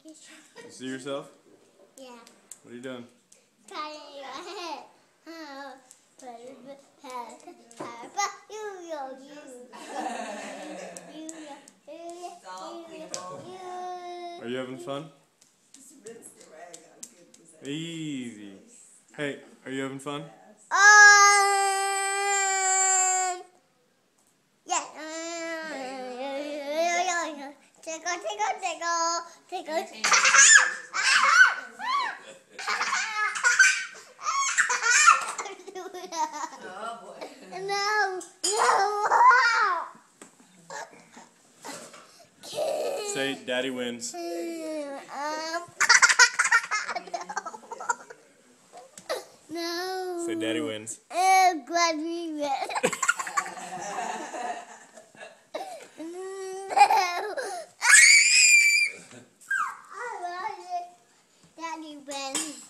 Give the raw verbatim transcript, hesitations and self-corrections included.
You see yourself? Yeah. What are you doing? Patting your head. Oh, you, you, you. You, you, you. Are you having fun? Easy. Hey, are you having fun? Um. Yeah. Tickle, tickle, tickle, tickle. Oh boy. No, no. Say, Daddy wins. Um, no. Say, Daddy wins. I'm glad we win. No. I love it. Daddy wins.